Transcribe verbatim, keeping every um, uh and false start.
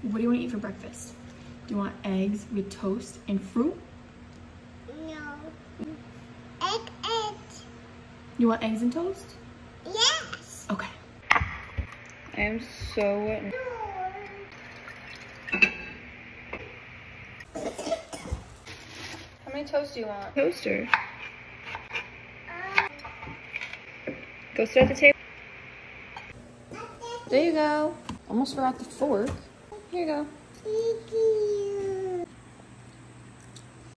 What do you want to eat for breakfast? Do you want eggs with toast and fruit? No. Egg, egg. You want eggs and toast? Yes. Okay. I am so... How many toasts do you want? Toaster. Uh, Go sit at the table. There you go. Almost forgot the fork. Here you go. Thank you.